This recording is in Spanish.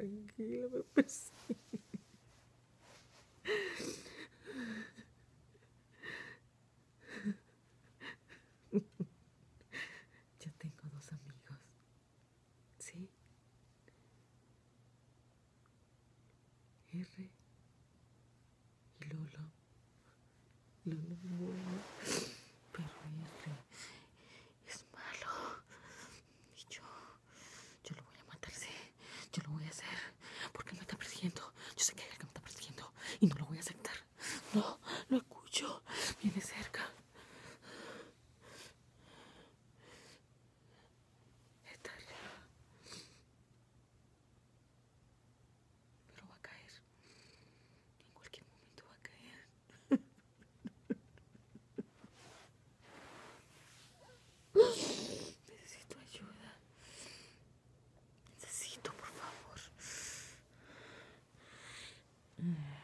tranquila, me persigue. Yo tengo 2 amigos, ¿sí? R y Lolo. Lolo es bueno, pero R es malo. Y yo lo voy a matar, sí. Yo lo voy a hacer porque él me está persiguiendo. Yo sé que hay alguien que me está persiguiendo y no lo voy a aceptar. No, lo escucho. Viene cerca. Está arriba. Pero va a caer. En cualquier momento va a caer. Necesito ayuda. Necesito, por favor.